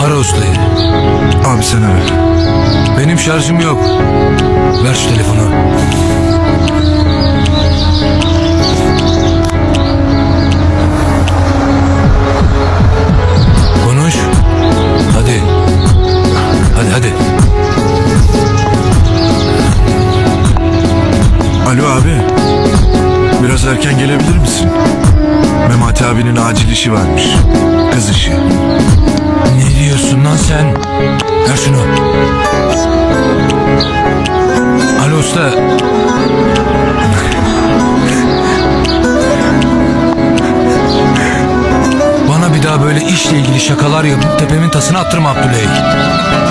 Ara ustayı. Abi sen ara. Benim şarjım yok. Ver şu telefonu. Konuş. Hadi. Hadi. Alo abi. Biraz erken gelebilir misin? Memati abinin acil işi varmış. Kız işi. Ne diyorsun lan sen? Ver şunu. Alo usta. Bana bir daha böyle işle ilgili şakalar yapıp tepemin tasını attırma Abdüley.